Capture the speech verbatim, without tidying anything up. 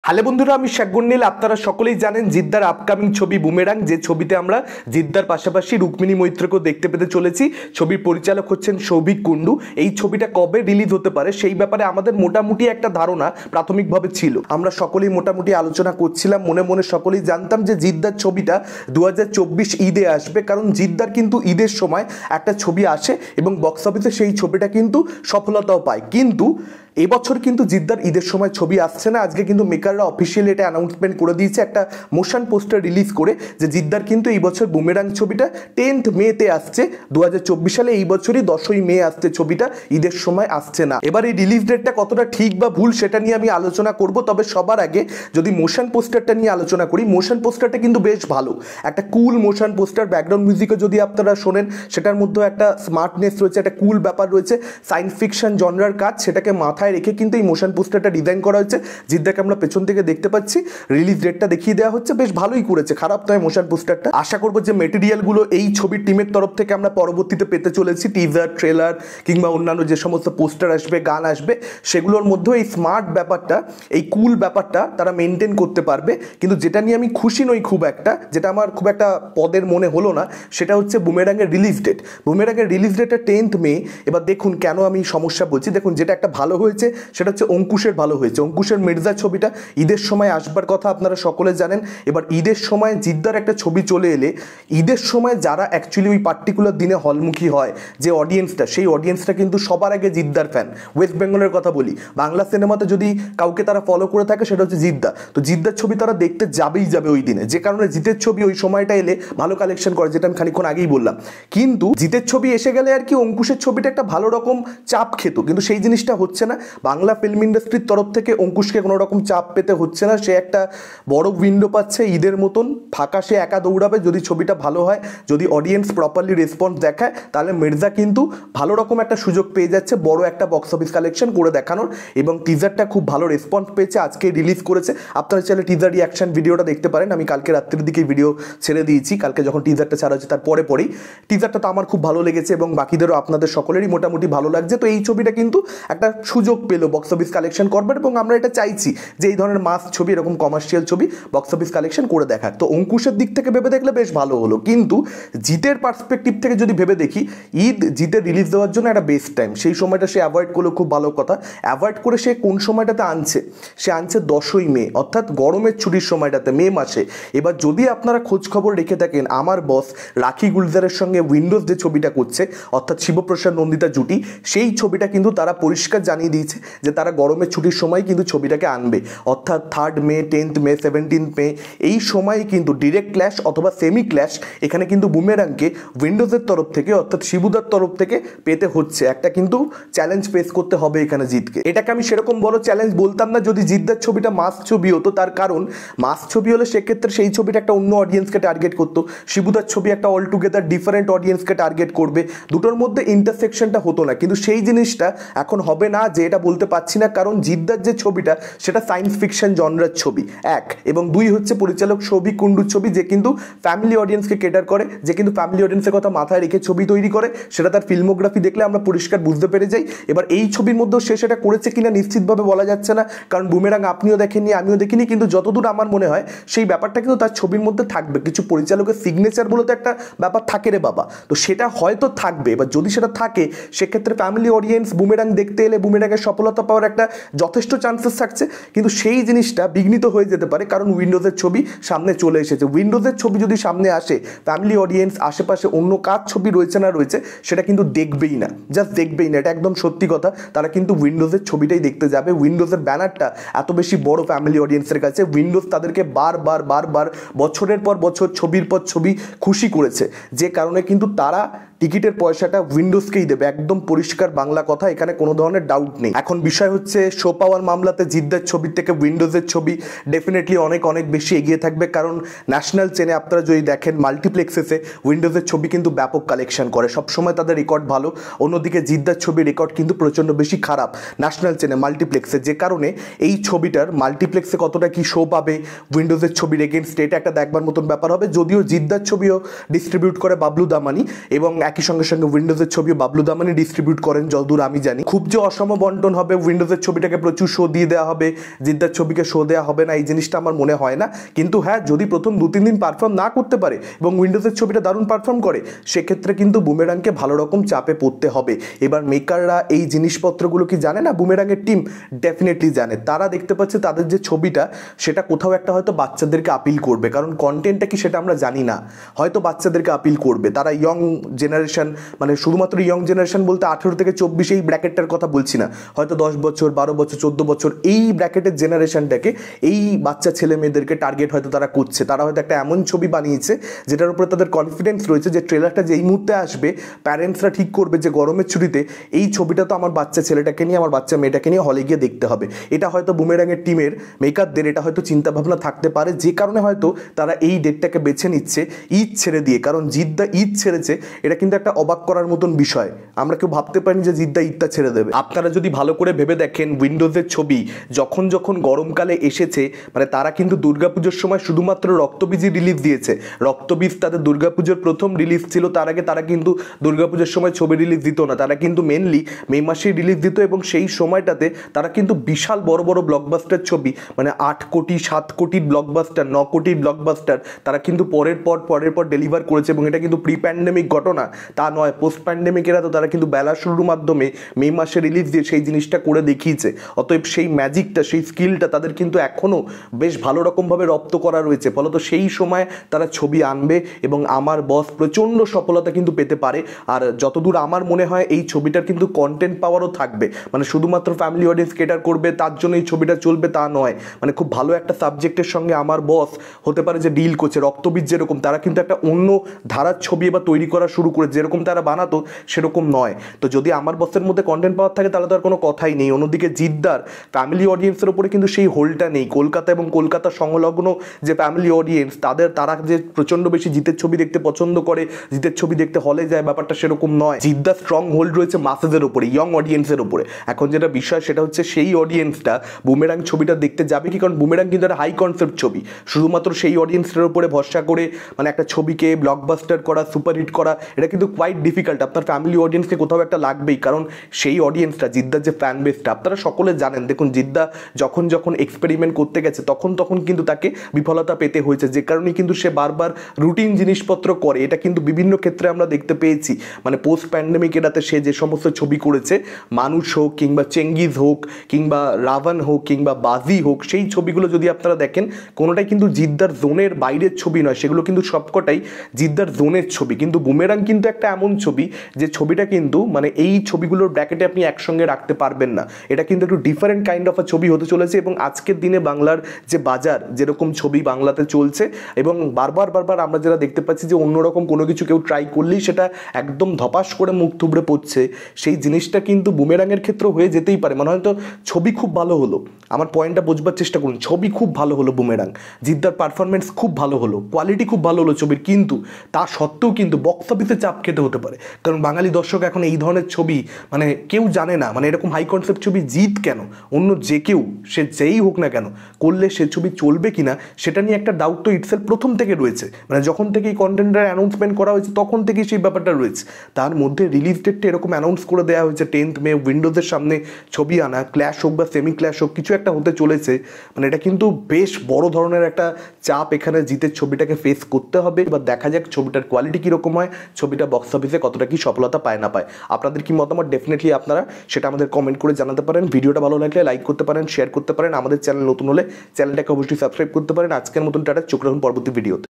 Hello বন্ধুরা, আমি শাকগুন্নিল। আপনারা সকলেই জানেন জিদ্দার আপকামিং ছবি বুমেরাং, যে ছবিতে আমরা জিদ্দার পাশাপাশি রুক্মিণী মৈত্রকেও দেখতে পেতে চলেছি। ছবির পরিচালক হচ্ছেন সৌভিক কুন্ডু। এই ছবিটা কবে রিলিজ হতে পারে সেই ব্যাপারে আমাদের মোটামুটি একটা ধারণা প্রাথমিকভাবে ছিল। আমরা সকলেই মোটামুটি আলোচনা করছিলাম, মনে মনে সকলেই জানতাম যে জিদ্দার ছবিটা দু হাজার চব্বিশ ঈদে আসবে, কারণ জিদ্দার কিন্তু ঈদের সময় একটা ছবি আসে এবং বক্স অফিসে সেই ছবিটা কিন্তু সফলতাও পায়। কিন্তু এবছর কিন্তু জিদ্দার ঈদের সময় ছবি আসছে না। আজকে কিন্তু মেকাররা অফিসিয়ালি এটা অ্যানাউন্সমেন্ট করে দিয়েছে একটা মোশন পোস্টার রিলিজ করে, যে জিদ্দার কিন্তু এই বছর বুমেরাং ছবিটা টেন্থ মেতে আসছে দু হাজার চব্বিশ সালে। এই বছরই দশই মে আসছে ছবিটা, ঈদের সময় আসছে না। এবার এই রিলিজ ডেটটা কতটা ঠিক বা ভুল সেটা নিয়ে আমি আলোচনা করব। তবে সবার আগে যদি মোশন পোস্টারটা নিয়ে আলোচনা করি, মোশন পোস্টারটা কিন্তু বেশ ভালো, একটা কুল মোশন পোস্টার। ব্যাকগ্রাউন্ড মিউজিকও যদি আপনারা শোনেন সেটার মধ্যেও একটা স্মার্টনেস রয়েছে, একটা কুল ব্যাপার রয়েছে, সায়েন্স ফিকশন জনরার কাজ, সেটাকে মাথায় রেখে কিন্তু এই মোশন পোস্টারটা ডিজাইন করা হয়েছে। জিদ্দাকে আমরা পেছন থেকে দেখতে পাচ্ছি, রিলিজ ডেটটা দেখিয়ে দেওয়া হচ্ছে, বেশ ভালোই করেছে, খারাপ নয় মোশন পোস্টারটা। আশা করবো যে মেটেরিয়ালগুলো এই ছবির টিমের তরফ থেকে আমরা পরবর্তীতে পেতে চলেছি, টিজার, ট্রেলার কিংবা অন্যান্য যে সমস্ত পোস্টার আসবে, গান আসবে, সেগুলোর মধ্যেও এই স্মার্ট ব্যাপারটা, এই কুল ব্যাপারটা তারা মেনটেন করতে পারবে। কিন্তু যেটা নিয়ে আমি খুশি নই খুব একটা, যেটা আমার খুব একটা পদের মনে হলো না, সেটা হচ্ছে বুমেরাংয়ের রিলিজ ডেট। বুমেরাংয়ের রিলিজ ডেটটা টেন্থ মে। এবার দেখুন কেন আমি সমস্যা বলছি। দেখুন, যেটা একটা ভালো হয়েছে সেটা হচ্ছে অঙ্কুশের ভালো হয়েছে। অঙ্কুশের মির্জা ছবিটা ঈদের সময় আসবার কথা, আপনারা সকলে জানেন। এবার ঈদের সময় জিদ্দার একটা ছবি চলে এলে, ঈদের সময় যারা অ্যাকচুয়ালি ওই পার্টিকুলার দিনে হলমুখী হয়, যে অডিয়েন্সটা, সেই অডিয়েন্সটা কিন্তু সবার আগে জিদ্দার ফ্যান। ওয়েস্ট বেঙ্গলের কথা বলি, বাংলা সিনেমাতে যদি কাউকে তারা ফলো করে থাকে সেটা হচ্ছে জিদ্দা। তো জিদ্দার ছবি তারা দেখতে যাবেই যাবে ওই দিনে, যে কারণে জিতের ছবি ওই সময়টা এলে ভালো কালেকশন করে, যেটা আমি খানিকক্ষণ আগেই বললাম। কিন্তু জিতের ছবি এসে গেলে আর কি অঙ্কুশের ছবিটা একটা ভালো রকম চাপ খেত, কিন্তু সেই জিনিসটা হচ্ছে না। বাংলা ফিল্ম ইন্ডাস্ট্রির তরফ থেকে অঙ্কুশকে কোনো রকম চাপ পেতে হচ্ছে না। সে একটা বড় উইন্ডো পাচ্ছে ঈদের মতন, ফাঁকা সে একা দৌড়াবে। যদি ছবিটা ভালো হয়, যদি অডিয়েন্স প্রপারলি রেসপন্স দেখায়, তাহলে মির্জা কিন্তু ভালো রকম একটা সুযোগ পেয়ে যাচ্ছে বড় একটা বক্স অফিস কালেকশন করে দেখানোর। এবং টিজারটা খুব ভালো রেসপন্স পেয়েছে, আজকে রিলিজ করেছে। আপনারা চাইলে টিজার রিয়াকশন ভিডিওটা দেখতে পারেন। আমি কালকে রাত্রির দিকে ভিডিও ছেড়ে দিয়েছি, কালকে যখন টিজারটা ছাড়া হচ্ছে তার পরে পরেই। টিজারটা তো আমার খুব ভালো লেগেছে এবং বাকিদেরও, আপনাদের সকলেরই মোটামুটি ভালো লাগছে। তো এই ছবিটা কিন্তু একটা সুযোগ পেলো বক্স অফিস কালেকশন করবার, এবং আমরা এটা চাইছি যে এই ধরনের মাস ছবি, এরকম কমার্শিয়াল ছবি বক্স অফিস কালেকশন করে দেখাক। তো অঙ্কুশের দিক থেকে ভেবে দেখলে বেশ ভালো হলো। কিন্তু জিতের পার্সপেক্টিভ থেকে যদি ভেবে দেখি, ঈদ জিতের রিলিজ দেওয়ার জন্য একটা বেস্ট টাইম। সেই সময়টা সে অ্যাভয়েড করলো, খুব ভালো কথা। অ্যাভয়েড করে সে কোন সময়টাতে আনছে? সে আনছে দশই মে, অর্থাৎ গরমের ছুটির সময়টাতে, মে মাসে। এবার যদি আপনারা খোঁজ খবর রেখে থাকেন, আমার বস রাখি গুলজারের সঙ্গে উইন্ডোজ যে ছবিটা করছে, অর্থাৎ শিবপ্রসাদ নন্দিতা জুটি, সেই ছবিটা কিন্তু তারা পরিষ্কার জানিয়ে দিয়েছে যে তারা গরমের ছুটির সময় কিন্তু ছবিটাকে আনবে, অর্থাৎ third May, tenth May, seventeenth May, এই সময়ে কিন্তু ডিরেক্ট ক্ল্যাশ অথবা সেমি ক্ল্যাশ এখানে কিন্তু বুমেরাংকে উইন্ডোজের তরফ থেকে, অর্থাৎ শিবুদার তরফ থেকে পেতে হচ্ছে। একটা কিন্তু চ্যালেঞ্জ ফেস করতে হবে এখানে জিতকে। এটাকে আমি সেরকম বড় চ্যালেঞ্জ বলতাম না যদি জিদ্দার ছবিটা মাস ছবি হতো। তার কারণ মাস ছবি হলে সেক্ষেত্রে সেই ছবিটা একটা অন্য অডিয়েন্সকে টার্গেট করতো, শিবুদার ছবি একটা অল টুগেদার ডিফারেন্ট অডিয়েন্সকে টার্গেট করবে, দুটোর মধ্যে ইন্টারসেকশনটা হতো না। কিন্তু সেই জিনিসটা এখন হবে না, যে এটা বলতে পারছি না, কারণ জিদ্দার যে ছবিটা সেটা সায়েন্স ফিকশন জনরার ছবি, এক, এবং দুই হচ্ছে পরিচালক সৌভিক কুন্ডুর ছবি, যে কিন্তু ফ্যামিলি অডিয়েন্সকে কেটার করে, যে কিন্তু ফ্যামিলি অডিয়েন্সের কথা মাথায় রেখে ছবি তৈরি করে। সেটা তার ফিল্মোগ্রাফি দেখলে আমরা পরিষ্কার বুঝতে পেরে যাই। এবার এই ছবির মধ্যেও সে সেটা করেছে কিনা নিশ্চিতভাবে বলা যাচ্ছে না, কারণ বুমেরাং আপনিও দেখেননি, আমিও দেখিনি। কিন্তু যতদূর আমার মনে হয় সেই ব্যাপারটা কিন্তু তার ছবির মধ্যে থাকবে। কিছু পরিচালকের সিগনেচার বলে তো একটা ব্যাপার থাকে রে বাবা, তো সেটা হয়তো থাকবে। এবার যদি সেটা থাকে, সেক্ষেত্রে ফ্যামিলি অডিয়েন্স বুমেরাং দেখতে এলে বুমেরাংয়ের সফলতা পাওয়ার একটা যথেষ্ট চান্সেস থাকছে। কিন্তু সেই জিনিসটা বিঘ্নিত হয়ে যেতে পারে, কারণ উইন্ডোজের ছবি সামনে চলে এসেছে। উইন্ডোজের ছবি যদি সামনে আসে, ফ্যামিলি অডিয়েন্স আশেপাশে অন্য কার ছবি রয়েছে না রয়েছে সেটা কিন্তু দেখবেই না, জাস্ট দেখবেই না, এটা একদম সত্যি কথা। তারা কিন্তু উইন্ডোজের ছবিটাই দেখতে যাবে। উইন্ডোজের ব্যানারটা এত বেশি বড় ফ্যামিলি অডিয়েন্সের কাছে, উইন্ডোজ তাদেরকে বারবার বারবার বছরের পর বছর ছবির পর ছবি খুশি করেছে, যে কারণে কিন্তু তারা টিকিটের পয়সাটা উইন্ডোজকেই দেবে, একদম পরিষ্কার বাংলা কথা, এখানে কোনো ধরনের ডাউট নেই। এখন বিষয় হচ্ছে শো পাওয়ার মামলাতে জিদ্দার ছবির থেকে উইন্ডোজের ছবি ডেফিনেটলি অনেক অনেক বেশি এগিয়ে থাকবে, কারণ ন্যাশনাল চেনে আপনারা যদি দেখেন মাল্টিপ্লেক্সেসে উইন্ডোজের ছবি কিন্তু ব্যাপক কালেকশন করে, সবসময় তাদের রেকর্ড ভালো। অন্যদিকে জিদ্দার ছবির রেকর্ড কিন্তু প্রচণ্ড বেশি খারাপ ন্যাশনাল চেনে মাল্টিপ্লেক্সে, যে কারণে এই ছবিটার মাল্টিপ্লেক্সে কতটা কি শো পাবে উইন্ডোজের ছবির এগেনস্ট, এটা একটা দেখবার মতন ব্যাপার হবে। যদিও জিদ্দার ছবিও ডিস্ট্রিবিউট করে বাবলু দামানি, এবং একই সঙ্গে সঙ্গে উইন্ডোজের ছবিও বাবলু দামানি ডিস্ট্রিবিউট করেন যতদূর আমি জানি। খুব যে অসম বন্টন হবে, উইন্ডোজের ছবিটাকে প্রচুর শো দিয়ে দেওয়া হবে, জিদ্দার ছবিকে শো দেওয়া হবে না, এই জিনিসটা আমার মনে হয় না। কিন্তু হ্যাঁ, যদি প্রথম দু তিন দিন পারফর্ম না করতে পারে এবং উইন্ডোজের ছবিটা দারুণ পারফর্ম করে, সেক্ষেত্রে কিন্তু বুমেরাংকে ভালো রকম চাপে পড়তে হবে। এবার মেকাররা এই জিনিসপত্রগুলো কি জানে না? বুমেরাংয়ের টিম ডেফিনেটলি জানে। তারা দেখতে পাচ্ছে তাদের যে ছবিটা সেটা কোথাও একটা হয়তো বাচ্চাদেরকে আপিল করবে, কারণ কন্টেন্টটা কি সেটা আমরা জানি না, হয়তো বাচ্চাদেরকে আপিল করবে। তারা ইয়ং জেনারেশন, মানে শুধুমাত্র ইয়ং জেনারেশন বলতে আঠেরো থেকে চব্বিশ এই ব্র্যাকেটটার কথা বলছি না, হয়তো দশ বছর বারো বছর চোদ্দো বছর এই ব্র্যাকেটের জেনারেশনটাকে, এই বাচ্চা ছেলে মেয়েদেরকে টার্গেট হয়তো তারা করছে। তারা হয়তো একটা এমন ছবি বানিয়েছে যেটার উপরে তাদের কনফিডেন্স রয়েছে যে ট্রেলারটা যেই মুহূর্তে আসবে প্যারেন্টসরা ঠিক করবে যে গরমের ছুটিতে এই ছবিটা তো আমার বাচ্চা ছেলেটাকে নিয়ে, আমার বাচ্চা মেয়েটাকে নিয়ে হলে গিয়ে দেখতে হবে। এটা হয়তো বুমেরাংয়ের টিমের মেকারদের এটা হয়তো চিন্তাভাবনা থাকতে পারে, যে কারণে হয়তো তারা এই ডেটটাকে বেছে নিচ্ছে ঈদ ছেড়ে দিয়ে। কারণ জিদ্দা ঈদ ছেড়েছে, এটা কিন্তু একটা অবাক করার মতন বিষয়। আমরা কেউ ভাবতে পারিনি যে জিদ্দা ঈদটা ছেড়ে দেবে। আপনারা যদি ভালো করে ভেবে দেখেন, উইন্ডোজের ছবি যখন যখন গরমকালে এসেছে, মানে তারা কিন্তু দুর্গাপুজোর সময় শুধুমাত্র রক্তবীজই রিলিজ দিয়েছে। রক্তবীজ তাদের দুর্গাপুজোর প্রথম রিলিজ ছিল, তার আগে তারা কিন্তু দুর্গাপুজোর সময় ছবি রিলিজ দিত না। তারা কিন্তু মেনলি মে মাসেই রিলিজ দিত এবং সেই সময়টাতে তারা কিন্তু বিশাল বড় বড় ব্লকবাস্টার ছবি, মানে আট কোটি সাত কোটির ব্লকবাস্টার, ন কোটির ব্লকবাস্টার তারা কিন্তু পরের পর পরের পর ডেলিভার করেছে। এবং এটা কিন্তু প্রি প্যান্ডেমিক ঘটনা তা নয়, পোস্ট প্যান্ডেমিকেরা তো তারা কিন্তু বেলা শুরুর মাধ্যমে মে মাসে রিলিজ দিয়ে সেই জিনিসটা করে দেখিয়েছে। অতএব সেই ম্যাজিকটা, সেই স্কিলটা তাদের কিন্তু এখনও বেশ ভালো রকমভাবে রপ্ত করা রয়েছে। ফলত সেই সময় তারা ছবি আনবে এবং আমার বস প্রচণ্ড সফলতা কিন্তু পেতে পারে। আর যতদূর আমার মনে হয় এই ছবিটার কিন্তু কন্টেন্ট পাওয়ারও থাকবে, মানে শুধুমাত্র ফ্যামিলি অডিয়েন্স কেটার করবে তার জন্য এই ছবিটা চলবে তা নয়। মানে খুব ভালো একটা সাবজেক্টের সঙ্গে আমার বস হতে পারে যে ডিল করছে। রক্তবীজ যেরকম, তারা কিন্তু একটা অন্য ধারার ছবি এবার তৈরি করা শুরু করে, যেরকম তারা বানাতো সেরকম নয়। তো যদি আমার বসের মধ্যে কন্টেন্ট পাওয়ার থাকে তাহলে তো আর কোনো কথাই নেই। অন্যদিকে জিদ্দার ফ্যামিলি অডিয়েন্সের উপরে কিন্তু সেই হোল্ডটা নেই। কলকাতা এবং কলকাতা সংলগ্ন যে ফ্যামিলি অডিয়েন্স, তাদের তারা যে প্রচণ্ড বেশি জিতের ছবি দেখতে পছন্দ করে, জিতের ছবি দেখতে হলে যায়, ব্যাপারটা সেরকম নয়। জিদ্দার স্ট্রং হোল্ড রয়েছে মাসেদের উপরে, ইয়ং অডিয়েন্সের উপরে। এখন যেটা বিষয় সেটা হচ্ছে সেই অডিয়েন্সটা বুমেরাং ছবিটা দেখতে যাবে কি, কারণ বুমেরাং কিন্তু একটা হাই কনসেপ্ট ছবি। শুধুমাত্র সেই অডিয়েন্সের উপরে ভরসা করে মানে একটা ছবিকে ব্লকবাস্টার করা, সুপারহিট করা, এটা কিন্তু কোয়াইট ডিফিকাল্ট। আপনার ফ্যামিলি অডিয়েন্সকে কোথাও একটা লাগবেই, কারণ সেই অডিয়েন্সটা, জিদ্দার যে ফ্যান বেসটা আপনারা সকলে জানেন। দেখুন, জিদ্দা যখন যখন এক্সপেরিমেন্ট করতে গেছে তখন তখন কিন্তু তাকে বিফলতা পেতে হয়েছে, যে কারণে কিন্তু সে বারবার রুটিন জিনিসপত্র করে। এটা কিন্তু বিভিন্ন ক্ষেত্রে আমরা দেখতে পেয়েছি। মানে পোস্ট প্যান্ডেমিক এটাতে সে যে সমস্ত ছবি করেছে, মানুষ হোক কিংবা চেঙ্গিজ হোক কিংবা রাভান হোক কিংবা বাজি হোক, সেই ছবিগুলো যদি আপনারা দেখেন কোনোটাই কিন্তু জিদ্দার জোনের বাইরের ছবি নয়, সেগুলো কিন্তু সবকটাই জিদ্দার জোনের ছবি। কিন্তু বুমেরাং কিন্তু একটা এমন ছবি যে ছবিটা কিন্তু মানে এই ছবিগুলোর ব্র্যাকেটে আপনি একসঙ্গে রাখতে পারবেন না। এটা কিন্তু একটু ডিফারেন্ট কাইন্ড অফ আ ছবি হতে চলেছে। এবং আজকের দিনে বাংলার যে বাজার, যেরকম ছবি বাংলাতে চলছে এবং বারবার বারবার আমরা যারা দেখতে পাচ্ছি যে অন্যরকম কোনো কিছু কেউ ট্রাই করলেই সেটা একদম ধপাস করে মুখ থুবড়ে পড়ছে, সেই জিনিসটা কিন্তু বুমেরাংয়ের ক্ষেত্রেও হয়ে যেতেই পারে। মানে হয়তো ছবি খুব ভালো হলো, আমার পয়েন্টটা বোঝবার চেষ্টা করুন, ছবি খুব ভালো হলো বুমেরাং, জিদ্দার পারফরমেন্স খুব ভালো হলো, কোয়ালিটি খুব ভালো হলো ছবির, কিন্তু তা সত্ত্বেও কিন্তু বক্স অফিসে চাপ খেতে হতে পারে। কারণ বাঙালি দর্শক এখন এই ধরনের ছবি মানে কেউ জানে না, মানে এরকম হাই কনসেপ্ট ছবি জিত কেন, অন্য যে কেউ সে যেই হোক না কেন করলে সে ছবি চলবে কিনা সেটা নিয়ে একটা ডাউট তো ইটসেলফ প্রথম থেকে রয়েছে। মানে যখন থেকে এই কন্টেন্টের অ্যানাউন্সমেন্ট করা হয়েছে তখন থেকেই সেই ব্যাপারটা রয়েছে। তার মধ্যে রিলিজ ডেটটা এরকম অ্যানাউন্স করে দেওয়া হয়েছে টেন্থ মে, উইন্ডোজের সামনে ছবি আনা, ক্ল্যাশ হোক বা সেমি ক্ল্যাশ হোক কিছু একটা হতে চলেছে। মানে এটা কিন্তু বেশ বড় ধরনের একটা চাপ এখানে জিতের ছবিটাকে ফেস করতে হবে। এবার দেখা যাক ছবিটার কোয়ালিটি কীরকম হয়, ছবিটা বক্স অফিসে কতটা কি সফলতা পায় না পায়। আপনাদের কি মতামত ডেফিনেটলি আপনারা সেটা আমাদের কমেন্ট করে জানাতে পারেন। ভিডিওটা ভালো লাগলে লাইক করতে পারেন, শেয়ার করতে পারেন। আমাদের চ্যানেল নতুন হলে চ্যানেলটাকে অবশ্যই সাবস্ক্রাইব করতে পারেন। আজকের মতন টাটা, চোখ রাখুন পরবর্তী ভিডিওতে।